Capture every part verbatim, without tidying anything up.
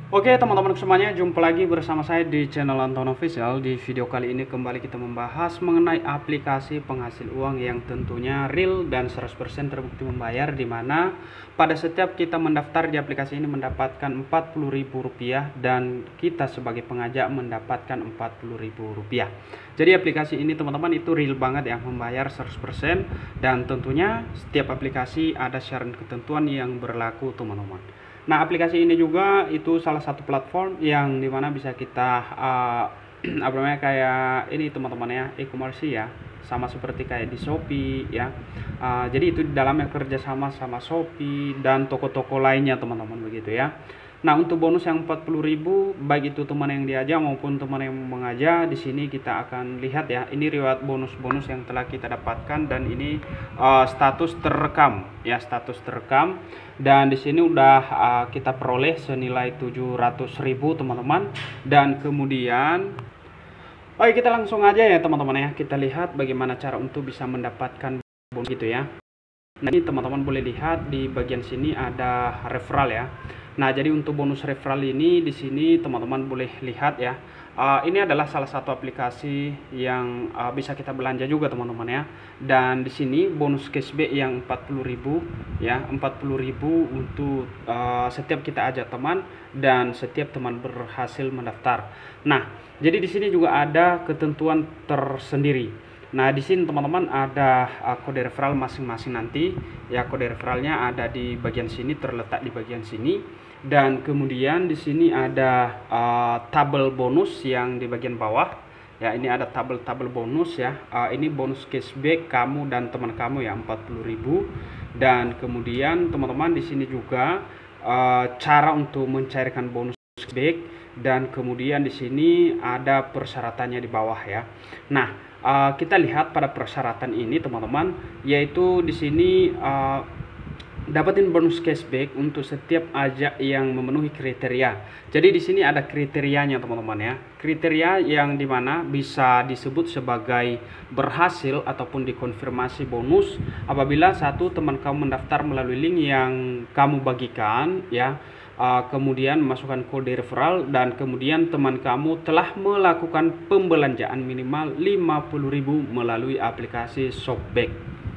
Oke teman-teman semuanya, jumpa lagi bersama saya di channel Anton Official. Di video kali ini kembali kita membahas mengenai aplikasi penghasil uang yang tentunya real dan seratus persen terbukti membayar, di mana pada setiap kita mendaftar di aplikasi ini mendapatkan empat puluh ribu rupiah dan kita sebagai pengajak mendapatkan empat puluh ribu rupiah. Jadi aplikasi ini teman-teman itu real banget ya, membayar seratus persen, dan tentunya setiap aplikasi ada syarat ketentuan yang berlaku teman-teman. Nah, aplikasi ini juga itu salah satu platform yang dimana bisa kita uh, apa namanya kayak ini teman-teman ya, e-commerce ya, sama seperti kayak di Shopee ya. Uh, jadi itu di dalamnya kerjasama sama Shopee dan toko-toko lainnya teman-teman, begitu ya. Nah, untuk bonus yang empat puluh ribu, baik itu teman yang diajak maupun teman yang mengajak, di sini kita akan lihat ya, ini riwayat bonus-bonus yang telah kita dapatkan, dan ini uh, status terekam ya, status terekam. Dan di sini udah uh, kita peroleh senilai tujuh ratus ribu teman-teman. Dan kemudian oke, kita langsung aja ya teman-teman ya, kita lihat bagaimana cara untuk bisa mendapatkan bonus gitu ya. Nah, ini teman-teman boleh lihat di bagian sini ada referral ya. Nah, jadi untuk bonus referral ini di sini teman-teman boleh lihat ya. Uh, ini adalah salah satu aplikasi yang uh, bisa kita belanja juga teman-teman ya. Dan di sini bonus cashback yang empat puluh ribu ya, empat puluh ribu untuk uh, setiap kita ajak teman dan setiap teman berhasil mendaftar. Nah, jadi di sini juga ada ketentuan tersendiri. Nah, di sini teman-teman ada uh, kode referral masing-masing nanti ya. Kode referralnya ada di bagian sini, terletak di bagian sini. Dan kemudian di sini ada uh, tabel bonus yang di bagian bawah ya. Ini ada tabel-tabel bonus ya. Uh, ini bonus cashback kamu dan teman kamu ya, empat puluh ribu. Dan kemudian teman-teman di sini juga uh, cara untuk mencairkan bonus cashback, dan kemudian di sini ada persyaratannya di bawah ya. Nah, uh, kita lihat pada persyaratan ini teman-teman, yaitu di sini uh, dapatin bonus cashback untuk setiap ajak yang memenuhi kriteria. Jadi di sini ada kriterianya teman-teman ya. Kriteria yang dimana bisa disebut sebagai berhasil ataupun dikonfirmasi bonus apabila satu, teman kamu mendaftar melalui link yang kamu bagikan ya. Uh, kemudian masukkan kode referral, dan kemudian teman kamu telah melakukan pembelanjaan minimal lima puluh ribu melalui aplikasi Shopback.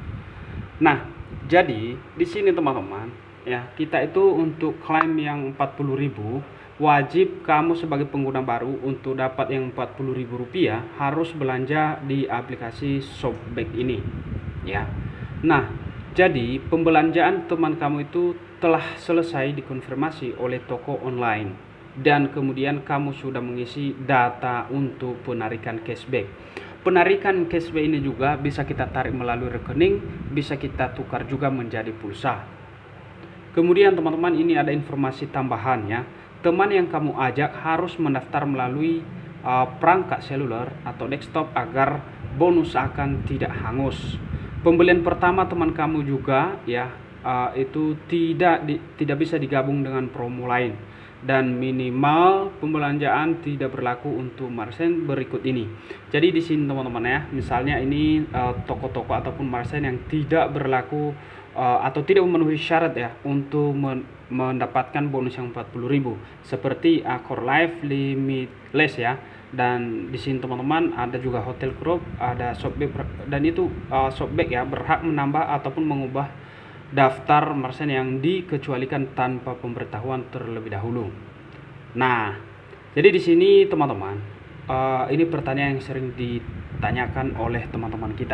Nah, jadi di sini teman-teman ya, kita itu untuk klaim yang empat puluh ribu, wajib kamu sebagai pengguna baru untuk dapat yang empat puluh ribu rupiah harus belanja di aplikasi Shopback ini ya. Nah, jadi pembelanjaan teman kamu itu telah selesai dikonfirmasi oleh toko online, dan kemudian kamu sudah mengisi data untuk penarikan cashback. Penarikan cashback ini juga bisa kita tarik melalui rekening, bisa kita tukar juga menjadi pulsa. Kemudian teman-teman, ini ada informasi tambahannya. Teman yang kamu ajak harus mendaftar melalui uh, perangkat seluler atau desktop agar bonus akan tidak hangus. Pembelian pertama teman kamu juga ya, uh, itu tidak di, tidak bisa digabung dengan promo lain, dan minimal pembelanjaan tidak berlaku untuk marsen berikut ini. Jadi di sini teman-teman ya, misalnya ini toko-toko uh, ataupun marsen yang tidak berlaku uh, atau tidak memenuhi syarat ya untuk men mendapatkan bonus yang empat puluh ribu, seperti Accor Life Limitless ya. Dan di sini teman-teman ada juga Hotel Group, ada Shopback, dan itu uh, Shopback ya berhak menambah ataupun mengubah daftar marsen yang dikecualikan tanpa pemberitahuan terlebih dahulu. Nah, jadi di sini teman-teman, uh, ini pertanyaan yang sering ditanyakan oleh teman-teman kita.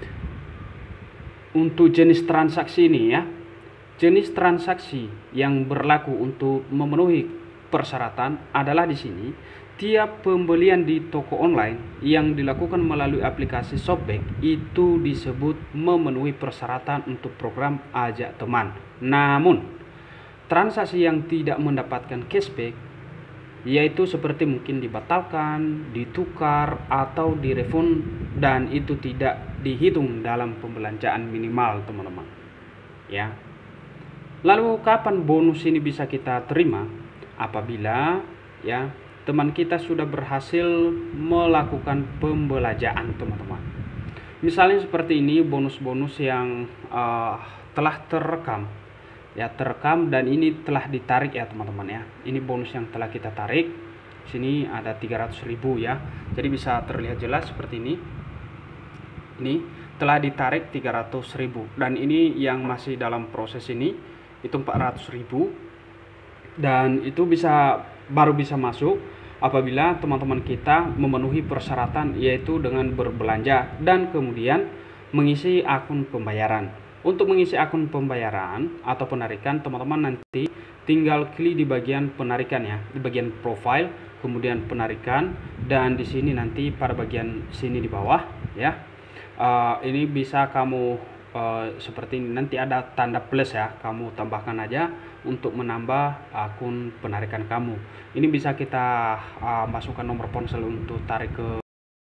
Untuk jenis transaksi ini ya, jenis transaksi yang berlaku untuk memenuhi persyaratan adalah di sini tiap pembelian di toko online yang dilakukan melalui aplikasi Shopback itu disebut memenuhi persyaratan untuk program ajak teman. Namun, transaksi yang tidak mendapatkan cashback, yaitu seperti mungkin dibatalkan, ditukar, atau direfund, dan itu tidak dihitung dalam pembelanjaan minimal teman-teman ya. Lalu kapan bonus ini bisa kita terima? Apabila ya teman kita sudah berhasil melakukan pembelanjaan teman-teman. Misalnya seperti ini bonus-bonus yang uh, telah terekam ya terekam dan ini telah ditarik ya teman-teman ya. Ini bonus yang telah kita tarik. Sini ada tiga ratus ribu ya. Jadi bisa terlihat jelas seperti ini. Ini telah ditarik tiga ratus ribu dan ini yang masih dalam proses ini itu empat ratus ribu, dan itu bisa baru bisa masuk apabila teman-teman kita memenuhi persyaratan, yaitu dengan berbelanja dan kemudian mengisi akun pembayaran. Untuk mengisi akun pembayaran atau penarikan, teman-teman nanti tinggal klik di bagian penarikan ya, di bagian profile, kemudian penarikan, dan di sini nanti pada bagian sini di bawah ya. Uh, ini bisa kamu uh, seperti ini, nanti ada tanda plus ya, kamu tambahkan aja untuk menambah akun penarikan kamu. Ini bisa kita uh, masukkan nomor ponsel untuk tarik ke.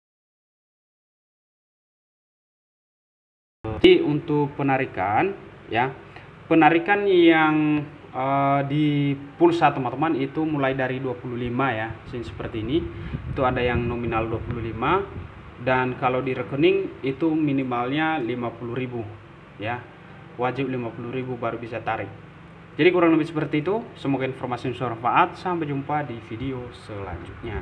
Jadi untuk penarikan ya, penarikan yang uh, di pulsa teman-teman itu mulai dari dua puluh lima ya, sini seperti ini. Itu ada yang nominal dua puluh lima, dan kalau di rekening itu minimalnya lima puluh ribu ya, wajib lima puluh ribu baru bisa tarik. Jadi kurang lebih seperti itu. Semoga informasi bermanfaat. Sampai jumpa di video selanjutnya.